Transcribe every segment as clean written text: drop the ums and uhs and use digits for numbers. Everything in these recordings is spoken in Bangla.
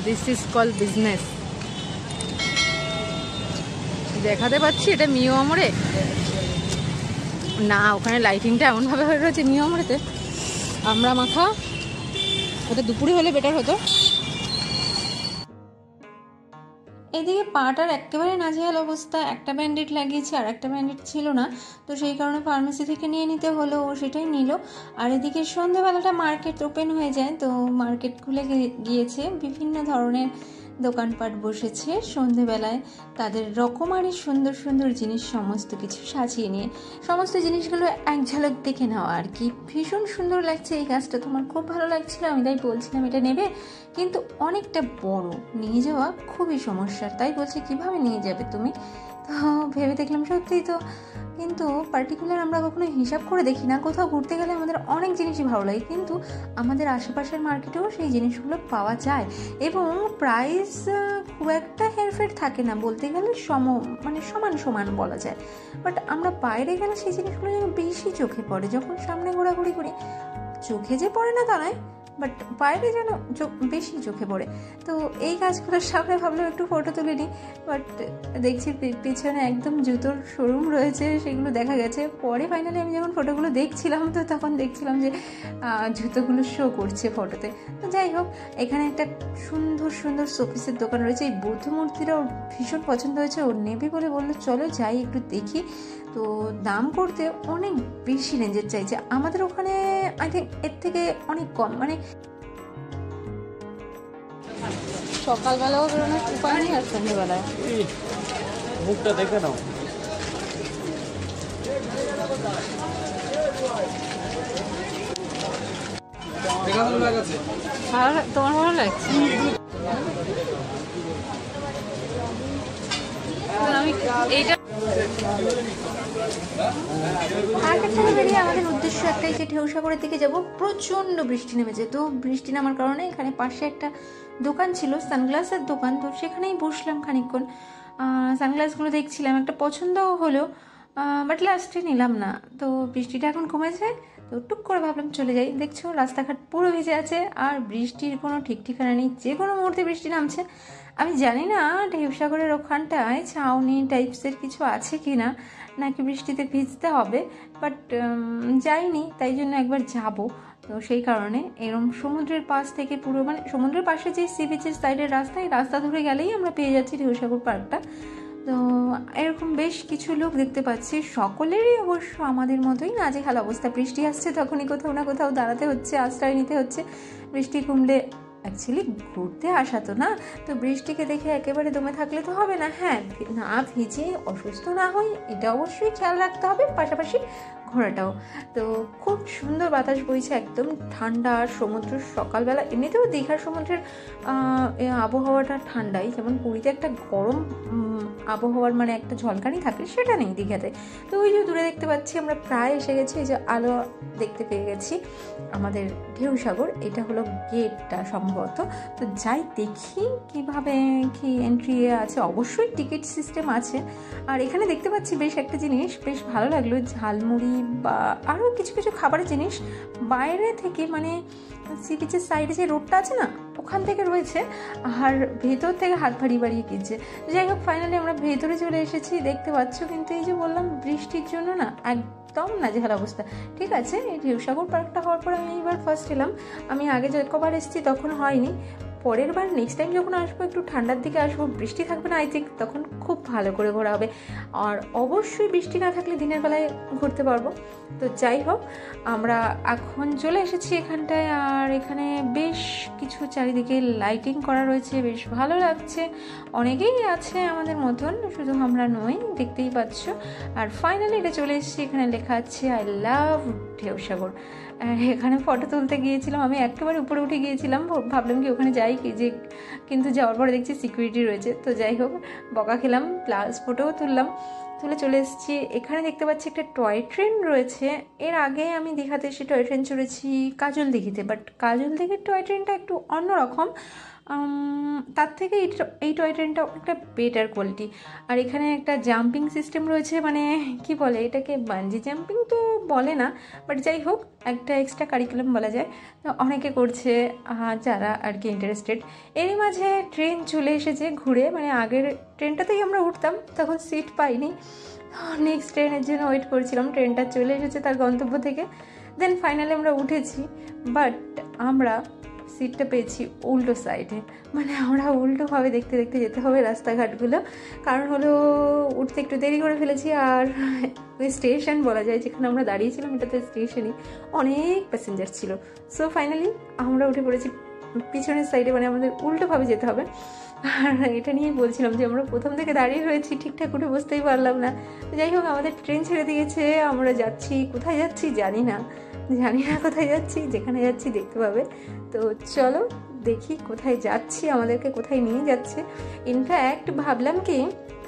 This is call business. দেখাতে পাচ্ছি এটা মিও আমরে না, ওখানে লাইটিংটা এমনভাবে হয়ে রয়েছে মিও আমরেতে আমরা মাখা, ওটা দুপুরে হলে বেটার হতো। এদিকে পাটার একেবারে নাজেহাল অবস্থা, একটা ব্যান্ডেড লাগিয়েছে আর একটা ব্যান্ডেড ছিল না, তো সেই কারণে ফার্মেসি থেকে নিয়ে নিতে হলো, ও সেটাই নিল। আর এদিকে সন্ধ্যেবেলাটা মার্কেট ওপেন হয়ে যায়, তো মার্কেট খুলে গিয়েছে, বিভিন্ন ধরনের দোকানপাট বসেছে সন্ধেবেলায়, তাদের রকমারি সুন্দর সুন্দর জিনিস সমস্ত কিছু সাজিয়ে নিয়ে সমস্ত জিনিসগুলো এক ঝলক দেখে নেওয়া আর কি। ভীষণ সুন্দর লাগছে এই গাছটা, তোমার খুব ভালো লাগছিল, আমি তাই বলছিলাম এটা নেবে, কিন্তু অনেকটা বড়, নিয়ে যাওয়া খুবই সমস্যার, তাই বলছে কিভাবে নিয়ে যাবে তুমি। তো ভেবে দেখলাম সত্যিই তো, কিন্তু পার্টিকুলার আমরা কখনো হিসাব করে দেখি না, কোথাও ঘুরতে গেলে আমাদের অনেক জিনিসই ভালো লাগে, কিন্তু আমাদের আশেপাশের মার্কেটেও সেই জিনিসগুলো পাওয়া যায় এবং প্রাইস খুব একটা হেরফের থাকে না, বলতে গেলে মানে সমান সমান বলা যায়। বাট আমরা বাইরে গেলে সেই জিনিসগুলো যেন বেশি চোখে পড়ে, যখন সামনে ঘোরাঘুরি করি, চোখে যে পড়ে না তা নয়, বাট বাইরে যেন বেশি চোখে পড়ে। তো এই কাজগুলোর সামনে ভাবলাম একটু ফটো তুলে নিই, বাট দেখছি পিছনে একদম জুতোর শোরুম রয়েছে, সেগুলো দেখা গেছে। পরে ফাইনালি আমি যখন ফটোগুলো দেখছিলাম, তো তখন দেখছিলাম যে জুতোগুলো শো করছে ফটোতে। তো যাই হোক, এখানে একটা সুন্দর সুন্দর শোপিসের দোকান রয়েছে, এই বৌদ্ধ মূর্তিটা ওর ভীষণ পছন্দ হয়েছে, ওর নেবে বলে বললো চলো যাই একটু দেখি। তো দাম করতে অনেক বেশি রেঞ্জের চাইছে, আমাদের ওখানে আই থিঙ্ক এর থেকে অনেক কম, মানে সকালবেলাও বেরোনোর উপায় নেই আর সন্ধ্যেবেলায়। মুখটা দেখে নাও, তোমার ভালো লাগছে? আমি এইটা মার্কেট থেকে বেরিয়ে আমাদের উদ্দেশ্য একটাই যে ঢেউসাগরের দিকে যাব। প্রচণ্ড বৃষ্টি নেমেছে, তো বৃষ্টি নামার কারণে এখানে পাশে একটা দোকান ছিল, সানগ্লাসের দোকান, তো সেখানেই বসলাম খানিকক্ষণ, সানগ্লাসগুলো দেখছিলাম, একটা পছন্দও হলো, বাট লাস্টে নিলাম না। তো বৃষ্টিটা এখন কমেছে, তো টুক করে ভাবলাম চলে যাই। দেখছো রাস্তাঘাট পুরো ভিজে আছে আর বৃষ্টির কোনো ঠিক ঠিকানা নেই, যে কোনো মুহূর্তে বৃষ্টি নামছে। আমি জানি না ঢেউসাগরের ওখানটায় ছাউনি টাইপসের কিছু আছে কি না, নাকি বৃষ্টিতে ভিজতে হবে, বাট যাইনি, তাই জন্য একবার যাব। তো সেই কারণে এরম সমুদ্রের পাশ থেকে পুরো, মানে সমুদ্রের পাশে যে সি বিচের সাইডের রাস্তা, এই রাস্তা ধরে গেলেই আমরা পেয়ে যাচ্ছি ঢেউসাগর পার্কটা। তো এরকম বেশ কিছু লোক দেখতে পাচ্ছি, সকলেরই অবশ্য আমাদের মতোই নাজেহাল অবস্থা, বৃষ্টি আসছে তখনই কোথাও না কোথাও দাঁড়াতে হচ্ছে, আশ্রয় নিতে হচ্ছে। বৃষ্টি কমলে অ্যাকচুয়ালি ঘুরতে আসা তো না, তো বৃষ্টিকে দেখে একেবারে দমে থাকলে তো হবে না, হ্যাঁ না ভিজে অসুস্থ না হই এটা অবশ্যই খেয়াল রাখতে হবে, পাশাপাশি ঘোরাটাও। তো খুব সুন্দর বাতাস বইছে, একদম ঠান্ডা, আর সমুদ্র সকালবেলা, এমনিতেও দীঘার সমুদ্রের আবহাওয়াটা ঠান্ডাই, যেমন পুরীতে একটা গরম আবহাওয়ার মানে একটা ঝলকানি থাকে, সেটা নেই দীঘাতে। তো ওই যে দূরে দেখতে পাচ্ছি আমরা প্রায় এসে গেছি, এই যে আলো দেখতে পেয়ে গেছি আমাদের ঢেউসাগর, এটা হলো গেটটা সম্ভবত। তো যাই দেখি কিভাবে কি এন্ট্রি আছে, অবশ্যই টিকিট সিস্টেম আছে। আর এখানে দেখতে পাচ্ছি বেশ একটা জিনিস বেশ ভালো লাগলো, ঝালমুড়ি বা আরও কিছু কিছু খাবারের জিনিস বাইরে থেকে, মানে সি বিচের সাইডে যে রোডটা আছে না, ওখান থেকে রয়েছে, আর ভেতর থেকে হাত বাড়িয়ে বাড়িয়ে কিনছে। যাই হোক ফাইনালি আমরা ভেতরে চলে এসেছি, দেখতে পাচ্ছ, কিন্তু এই যে বললাম বৃষ্টির জন্য না একদম নাজেহাল অবস্থা। ঠিক আছে, এই ঢেউসাগর পার্কটা হওয়ার পর আমি এইবার ফার্স্ট এলাম, আমি আগে যতবার এসেছি তখন হয়নি, পরের বার নেক্সট টাইম যখন আসবো একটু ঠান্ডার দিকে আসবো, বৃষ্টি থাকবে না আই থিঙ্ক, তখন খুব ভালো করে ঘোরা হবে, আর অবশ্যই বৃষ্টি না থাকলে দিনের বেলায় ঘুরতে পারবো। তো যাই হোক, আমরা এখন চলে এসেছি এখানটায়, আর এখানে বেশ কিছু চারিদিকে লাইটিং করা রয়েছে, বেশ ভালো লাগছে, অনেকেই আছে আমাদের মতন, শুধু আমরা নই, দেখতেই পাচ্ছ। আর ফাইনালি এটা চলে এসেছি, এখানে লেখা আছে আই লাভ ঢেউসাগর। এখানে ফটো তুলতে গিয়েছিলাম, আমি একেবারে উপরে উঠে গিয়েছিলাম, ভাবলাম কি ওখানে যাই কি যে, কিন্তু যাওয়ার পরে দেখছি সিকিউরিটি রয়েছে। তো যাই হোক, বকা খেলাম, প্লাস ফটোও তুললাম, তুলে চলে এসেছি। এখানে দেখতে পাচ্ছি একটা টয় ট্রেন রয়েছে, এর আগে আমি দীঘাতে এসে টয় ট্রেন চড়েছি কাজল দিঘিতে, বাট কাজল দিঘির টয় ট্রেনটা একটু অন্যরকম, তার থেকে এই টয় ট্রেনটা অনেকটা বেটার কোয়ালিটি। আর এখানে একটা জাম্পিং সিস্টেম রয়েছে, মানে কি বলে এটাকে, বাঞ্জি জাম্পিং তো বলে না, বাট যাই হোক একটা এক্সট্রা কারিকুলাম বলা যায়। তো অনেকে করছে যারা আর কি ইন্টারেস্টেড। এরই মাঝে ট্রেন চলে এসেছে ঘুরে, মানে আগের ট্রেনটাতেই আমরা উঠতাম, তখন সিট পাইনি, নেক্সট ট্রেনের জন্য ওয়েট করছিলাম। ট্রেনটা চলে এসেছে তার গন্তব্য থেকে, দেন ফাইনালি আমরা উঠেছি, বাট আমরা সিটটা পেয়েছি উল্টো সাইডে, মানে আমরা উল্টোভাবে দেখতে দেখতে যেতে হবে রাস্তাঘাটগুলো। কারণ হলো উঠতে একটু দেরি করে ফেলেছি, আর ওই স্টেশন বলা যায় যেখানে আমরা দাঁড়িয়েছিলাম, এটাতে স্টেশনে অনেক প্যাসেঞ্জার ছিল। সো ফাইনালি আমরা উঠে পড়েছি পিছনের সাইডে, মানে আমাদের উল্টোভাবে যেতে হবে। আর এটা নিয়েই বলছিলাম যে আমরা প্রথম থেকে দাঁড়িয়ে রয়েছি, ঠিকঠাক উঠে বসতেই পারলাম না। যাই হোক আমাদের ট্রেন ছেড়ে দিয়েছে, আমরা যাচ্ছি, কোথায় যাচ্ছি জানি না কোথায় যাচ্ছি, যেখানে যাচ্ছি দেখতে পাবে। তো চলো দেখি কোথায় যাচ্ছি, আমাদেরকে কোথায় নিয়ে যাচ্ছে। ইনফ্যাক্ট ভাবলাম কি,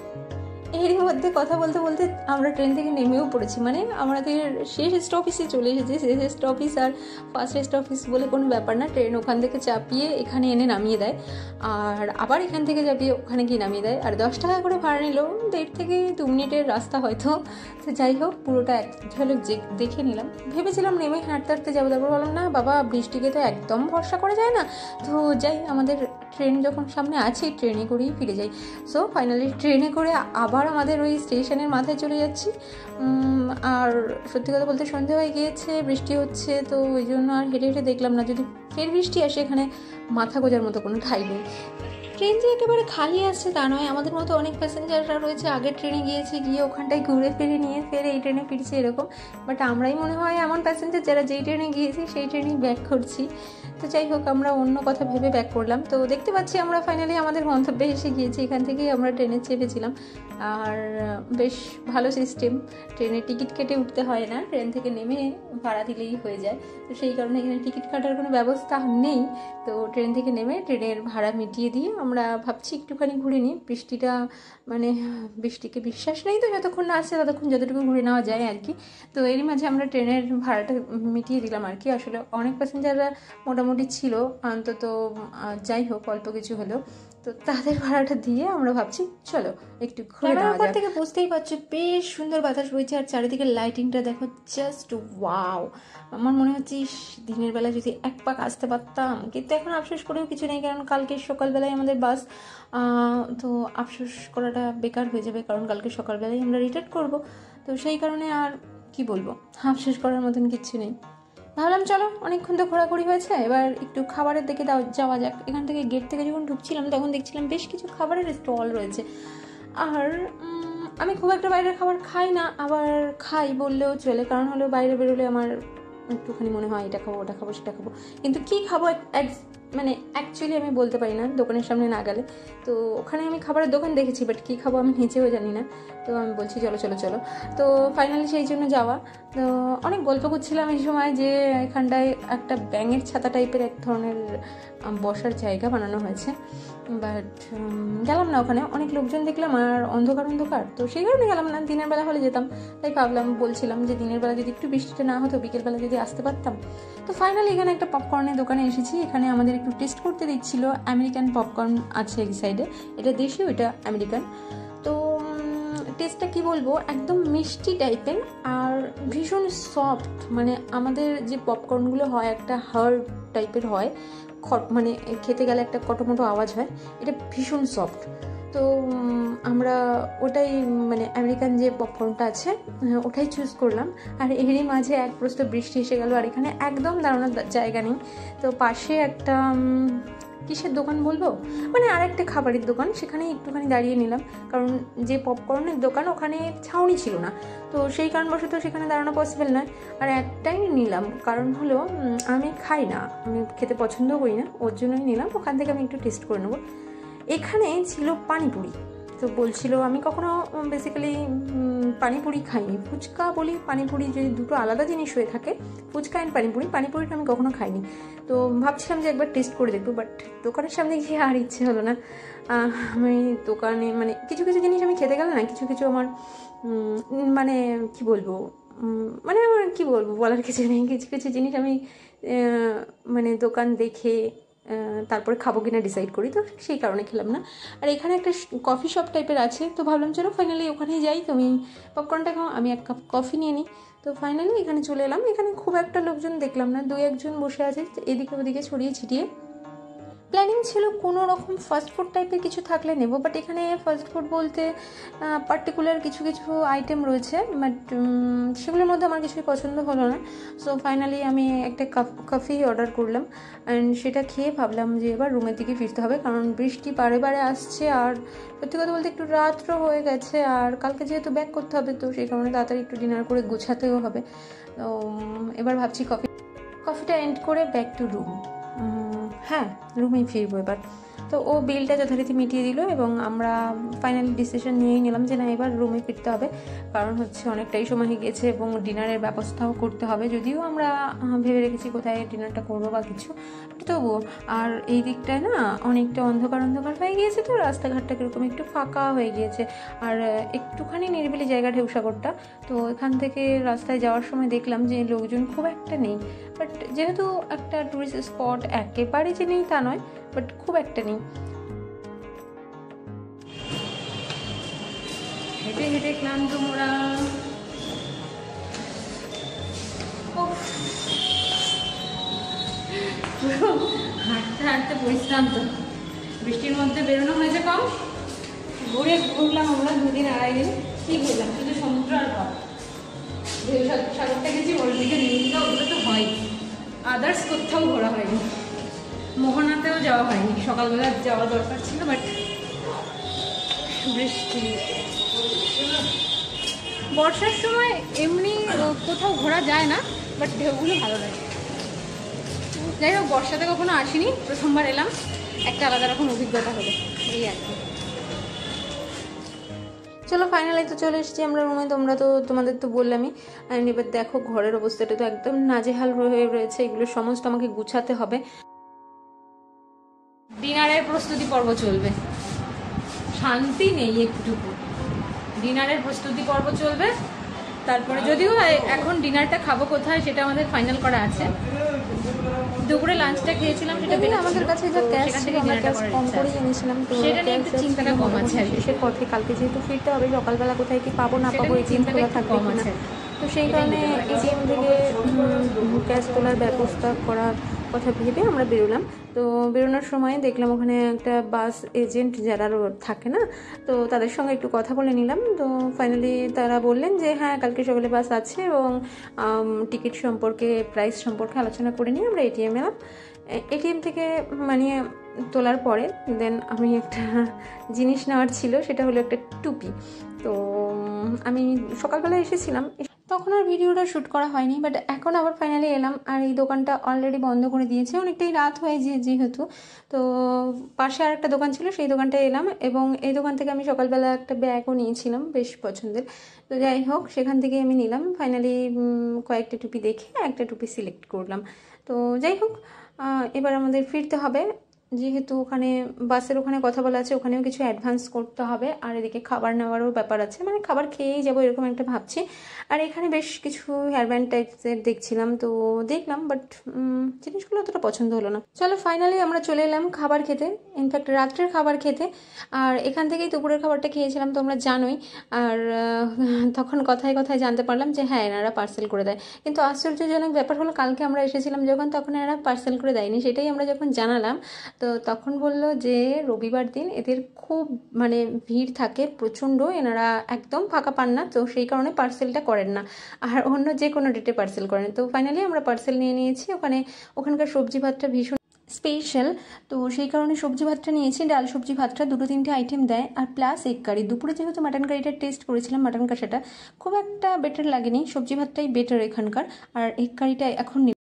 এরই মধ্যে কথা বলতে বলতে আমরা ট্রেন থেকে নেমেও পড়েছি, মানে আমাদের শেষ স্টপেজে চলে এসেছি। শেষ স্টপেজ আর ফার্স্ট স্টপেজ বলে কোনো ব্যাপার না, ট্রেন ওখান থেকে চাপিয়ে এখানে এনে নামিয়ে দেয়, আর আবার এখান থেকে চাপিয়ে ওখানে গিয়ে নামিয়ে দেয়। আর 10 টাকা করে ভাড়া নিল, 1.5 থেকে 2 মিনিটের রাস্তা হয়তো। তো যাই হোক পুরোটা এক ঝলক দেখে নিলাম। ভেবেছিলাম নেমে হাঁটতে হাঁটতে যাবো, তারপর বললাম না বাবা, বৃষ্টিকে তো একদম ভরসা করা যায় না। তো যাই, আমাদের ট্রেন যখন সামনে আছে ট্রেনে করেই ফিরে যাই। সো ফাইনালি ট্রেনে করে আবার আমাদের ওই স্টেশনের মাথায় চলে যাচ্ছি। আর সত্যি কথা বলতে সন্ধে হয়ে গিয়েছে, বৃষ্টি হচ্ছে, তো ওই জন্য আর হেঁটে হেঁটে দেখলাম না, যদি ফের বৃষ্টি আসে এখানে মাথা গোজার মতো কোনো ঠাঁই নেই। ট্রেন যে একেবারে খালি আসছে তা নয়, আমাদের মতো অনেক প্যাসেঞ্জাররা রয়েছে, আগের ট্রেনে গিয়েছে, গিয়ে ওখানটায় ঘুরে ফিরে নিয়ে ফের এই ট্রেনে ফিরছে এরকম। বাট আমরাই মনে হয় এমন প্যাসেঞ্জার যারা যেই ট্রেনে গিয়েছি সেই ট্রেনেই ব্যাক করছি। তো যাই হোক আমরা অন্য কথা ভেবে ব্যাক করলাম। তো দেখতে পাচ্ছি আমরা ফাইনালি আমাদের গন্তব্যে এসে গিয়েছি, এখান থেকেই আমরা ট্রেনে চেপেছিলাম। আর বেশ ভালো সিস্টেম, ট্রেনের টিকিট কেটে উঠতে হয় না, ট্রেন থেকে নেমে ভাড়া দিলেই হয়ে যায়। তো সেই কারণে এখানে টিকিট কাটার কোনো ব্যবস্থা নেই। তো ট্রেন থেকে নেমে ট্রেনের ভাড়া মিটিয়ে দিয়ে আমরা ভাবছি একটুখানি ঘুরে নিই। বৃষ্টিটা মানে বৃষ্টিকে বিশ্বাস নেই, তো যতক্ষণ না আসছে ততক্ষণ যতটুকু ঘুরে নেওয়া যায় আর কি। তো এরই মাঝে আমরা ট্রেনের ভাড়াটা মিটিয়ে দিলাম আর কি। আসলে অনেক প্যাসেঞ্জাররা মোটামুটি ছিল, অন্তত যাই হোক অল্প কিছু হলেও, তো তাদের ভাড়াটা দিয়ে আমরা ভাবছি চলো একটু ঘুরে নেওয়া যাক। থেকে বুঝতেই পারছো বেশ সুন্দর বাতাস বইছে, আর চারিদিকে লাইটিংটা দেখো, জাস্ট ওয়াও। আমার মনে হচ্ছে দিনের বেলা যদি এক পাক আসতে পারতাম, কিন্তু এখন আফসোস করেও কিছু নেই, কারণ কালকে সকালবেলায় আমাদের বাস, তো আফসোস করাটা বেকার হয়ে যাবে, কারণ কালকে সকালবেলায় আমরা রিটার্ন করব। তো সেই কারণে আর কি বলবো, আফসোস করার মতন কিচ্ছু নেই। ভাবলাম চলো অনেকক্ষণ তো ঘোরাঘুরি হয়েছে, এবার একটু খাবারের দিকে যাওয়া যাক। এখান থেকে গেট থেকে যখন ঢুকছিলাম তখন দেখছিলাম বেশ কিছু খাবারের স্টল রয়েছে। আর আমি খুব একটা বাইরের খাবার খাই না, আবার খাই বললেও চলে, কারণ হলো বাইরে বেরোলে আমার একটুখানি মনে হয় এটা খাবো ওটা খাবো সেটা খাবো, কিন্তু কী খাবো মানে অ্যাকচুয়ালি আমি বলতে পারি না দোকানের সামনে না গেলে। তো ওখানে আমি খাবারের দোকান দেখেছি, বাট কী খাবো আমি নিচেও জানি না। তো আমি বলছি চলো চলো চলো, তো ফাইনালি সেই জন্য যাওয়া। তো অনেক গল্প করছিলাম এই সময় যে এখানটায় একটা ব্যাঙের ছাতা টাইপের এক ধরনের বসার জায়গা বানানো হয়েছে, বাট গেলাম না ওখানে, অনেক লোকজন দেখলাম আর অন্ধকার অন্ধকার, তো সেই কারণে গেলাম না। দিনের বেলা হলে যেতাম, তাই ভাবলাম বলছিলাম যে দিনের বেলা যদি একটু বৃষ্টিটা না হতো, বিকেলবেলা যদি আসতে পারতাম। তো ফাইনালি এখানে একটা পপকর্নের দোকানে এসেছি, এখানে আমাদের একটু টেস্ট করতে দিচ্ছিল। আমেরিকান পপকর্ন আছে এই সাইডে, এটা দেশীয়, এটা আমেরিকান। তো টেস্টটা কি বলবো, একদম মিষ্টি টাইপের আর ভীষণ সফট, মানে আমাদের যে পপকর্নগুলো হয় একটা হার্ড টাইপের হয়, মানে খেতে গেলে একটা কটমটো আওয়াজ হয়, এটা ভীষণ সফট। তো আমরা ওটাই, মানে আমেরিকান যে পপকর্নটা আছে ওটাই চুজ করলাম। আর এরই মাঝে এক প্রস্ত বৃষ্টি এসে গেল, আর এখানে একদম দাঁড়ানোর জায়গা নেই। তো পাশে একটা কিসের দোকান বলবো, মানে আর একটা খাবারের দোকান, সেখানে একটুখানি দাঁড়িয়ে নিলাম, কারণ যে পপকর্নের দোকান ওখানে ছাউনি ছিল না, তো সেই কারণবশত সেখানে দাঁড়ানো পসিবল নয়। আর একটাই নিলাম, কারণ হলো আমি খাই না, আমি খেতে পছন্দও করি না, ওর জন্যই নিলাম। ওখান থেকে আমি একটু টেস্ট করে নেবো। এখানে ছিল পানিপুরি, তো বলছিল, আমি কখনো বেসিক্যালি পানিপুরি খাইনি, ফুচকা বলি পানিপুরি যদি দুটো আলাদা জিনিস হয়ে থাকে, ফুচকা অ্যান্ড পানিপুরিটা আমি কখনো খাইনি। তো ভাবছিলাম যে একবার টেস্ট করে দেখবো, বাট দোকানের সামনে গিয়ে আর ইচ্ছে হলো না। আমি দোকানে মানে কিছু কিছু জিনিস আমি খেতে গেলে না, কিছু কিছু আমার মানে কি বলবো, মানে আমার কি বলবো বলার কিছু নেই, কিছু কিছু জিনিস আমি মানে দোকান দেখে তারপরে খাবো কিনা ডিসাইড করি, তো সেই কারণে খেলাম না। আর এখানে একটা কফি শপ টাইপের আছে, তো ভাবলাম চলো ফাইনালি ওখানেই যাই, তুমি পপকর্নটা খাও, আমি এক কাপ কফি নিয়ে নিই। তো ফাইনালি এখানে চলে এলাম। এখানে খুব একটা লোকজন দেখলাম না, 2-1 জন বসে আছে এদিকে ওদিকে ছড়িয়ে ছিটিয়ে। প্ল্যানিং ছিল কোনো রকম ফাস্ট ফুড টাইপের কিছু থাকলে নেব, বাট এখানে ফাস্ট ফুড বলতে পার্টিকুলার কিছু কিছু আইটেম রয়েছে, বাট সেগুলোর মধ্যে আমার কিছুই পছন্দ হলো না। সো ফাইনালি আমি একটা কফি অর্ডার করলাম, অ্যান্ড সেটা খেয়ে ভাবলাম যে এবার রুমের দিকে ফিরতে হবে, কারণ বৃষ্টি বারে বারে আসছে, আর সত্যি কথা বলতে একটু রাত্রও হয়ে গেছে, আর কালকে যেহেতু ব্যাক করতে হবে, তো সেই কারণে তাড়াতাড়ি একটু ডিনার করে গুছাতেও হবে। তো এবার ভাবছি কফিটা এন্ড করে ব্যাক টু রুম। হ্যাঁ, রুমেই ফিরবো এবার। তো ও বিলটা যথারীতি মিটিয়ে দিল, এবং আমরা ফাইনালি ডিসিশন নিয়েই নিলাম যে না, এবার রুমে ফিরতে হবে, কারণ হচ্ছে অনেকটাই সময় হয়ে গেছে এবং ডিনারের ব্যবস্থাও করতে হবে। যদিও আমরা ভেবে রেখেছি কোথায় ডিনারটা করবো বা কিছু, তবুও। আর এই দিকটায় না অনেকটা অন্ধকার অন্ধকার হয়ে গিয়েছে, তো রাস্তাঘাটটা কীরকম একটু ফাঁকা হয়ে গিয়েছে, আর একটুখানি নিরিবিলি জায়গা ঢেউসাগরটা। তো এখান থেকে রাস্তায় যাওয়ার সময় দেখলাম যে লোকজন খুব একটা নেই, বাট যেহেতু একটা টুরিস্ট স্পট একেবারে যে নেই তা নয়, বাট খুব একটা নেই। হেঁটে হেঁটে ক্লান্ত মোরা, হাঁটতে হাঁটতে পরিশ্রান্ত। বৃষ্টির মধ্যে বেরোনো হয়েছে কম, ঘুরলাম আমরা 2-2.5 দিন। কি ঘুরলাম? শুধু সমুদ্র আর পথ। সাগরটা গেছি, ওর দিকে নিউজটা, ওগুলো তো হয়, আদার্স কোথাও ঘোরা হয়নি। মোহনাতেও যাওয়া হয়নি, সকালবেলা যাওয়া দরকার ছিল, বাট বৃষ্টি। বর্ষার সময় এমনি কোথাও ঘোরা যায় না, বাট ঢেউগুলো ভালো লাগে। যাই হোক, বর্ষাতে কখনো আসিনি, প্রথমবার এলাম, একটা আলাদা রকম অভিজ্ঞতা হলো, এই আর কি। চলো ফাইনালি তো চলে এসেছি আমরা রুমে। তোমাদের তো বললামই। অ্যান্ড এবার দেখো ঘরের অবস্থাটা তো একদম নাজেহাল হয়ে রয়েছে, এগুলো সমস্ত আমাকে গুছাতে হবে। ডিনারের প্রস্তুতি পর্ব চলবে, শান্তি নেই একটুকু। ডিনারের প্রস্তুতি পর্ব চলবে, তারপরে যদিও এখন ডিনারটা খাবো কোথায় সেটা আমাদের ফাইনাল করা আছে। দুপুরে লাঞ্চটা খেয়েছিলাম, সেটা আমাদের কাছে যা ক্যাশ ছিল আমরা ক্যাশ কম করেই এনেছিলাম, তো সেটা একটু চিন্তাটা কম আছে আর কি। সে পথে কালকে যেহেতু ফিরতে হবে, সকালবেলা কোথায় কি পাবো না পাবো, এটিএম খোলা থাকবে কম আছে, তো সেই কারণে এটিএম থেকে ক্যাশ তোলার ব্যবস্থা করার কথা ভেবে আমরা বেরোলাম। তো বেরোনোর সময় দেখলাম ওখানে একটা বাস এজেন্ট যারা থাকে না, তো তাদের সঙ্গে একটু কথা বলে নিলাম। তো ফাইনালি তারা বললেন যে হ্যাঁ, কালকে সকালে বাস আছে, এবং টিকিট সম্পর্কে, প্রাইস সম্পর্কে আলোচনা করে নিয়ে আমরা এটিএম এলাম। এটিএম থেকে মানে তোলার পরে দেন আমি একটা জিনিস নেওয়ার ছিল, সেটা হলো একটা টুপি। তো আমি সকালবেলা এসেছিলাম, তখন আর ভিডিওটা শ্যুট করা হয়নি, বাট এখন আবার ফাইনালি এলাম। আর এই দোকানটা অলরেডি বন্ধ করে দিয়েছে, অনেকটাই রাত হয়ে যেহেতু। তো পাশে আর একটা দোকান ছিল, সেই দোকানটায় এলাম, এবং এই দোকান থেকে আমি সকালবেলা একটা ব্যাগও নিয়েছিলাম বেশ পছন্দের। তো যাই হোক, সেখান থেকে আমি নিলাম। ফাইনালি কয়েকটা টুপি দেখে একটা টুপি সিলেক্ট করলাম। তো যাই হোক, এবার আমাদের ফিরতে হবে, যেহেতু ওখানে বাসের ওখানে কথা বলা আছে, ওখানেও কিছু অ্যাডভান্স করতে হবে, আর এদিকে খাবার নেওয়ারও ব্যাপার আছে, মানে খাবার খেয়েই যাবো এরকম একটা ভাবছি। আর এখানে বেশ কিছু হেয়ারব্যান্ড টাইপসের দেখছিলাম, তো দেখলাম, বাট জিনিসগুলো অতটা পছন্দ হলো না। চলো ফাইনালি আমরা চলে এলাম খাবার খেতে, ইনফ্যাক্ট রাত্রের খাবার খেতে। আর এখান থেকেই দুপুরের খাবারটা খেয়েছিলাম, তোমরা জানোই। আর তখন কথায় কথায় জানতে পারলাম যে হ্যাঁ, এনারা পার্সেল করে দেয়, কিন্তু আশ্চর্যজনক ব্যাপার হলো কালকে আমরা এসেছিলাম যখন, তখন এনারা পার্সেল করে দেয়নি। সেটাই আমরা যখন জানালাম, তো তখন বলল যে রবিবার দিন এদের খুব মানে ভিড় থাকে প্রচণ্ড, এনারা একদম ফাঁকা পান না, তো সেই কারণে পার্সেলটা করেন না, আর অন্য যে কোনো ডেটে পার্সেল করেন। তো ফাইনালি আমরা পার্সেল নিয়ে নিয়েছি। ওখানকার সবজি ভাতটা ভীষণ স্পেশাল, তো সেই কারণে সবজি ভাতটা নিয়েছি। ডাল সবজি ভাতটা 2-3টে আইটেম দেয়, আর প্লাস এগ কারি। দুপুরে যেহেতু মাটন কারিটা টেস্ট করেছিলাম, মাটন কষাটা খুব একটা বেটার লাগেনি, সবজি ভাতটাই বেটার এখানকার। আর এগ কারিটা এখন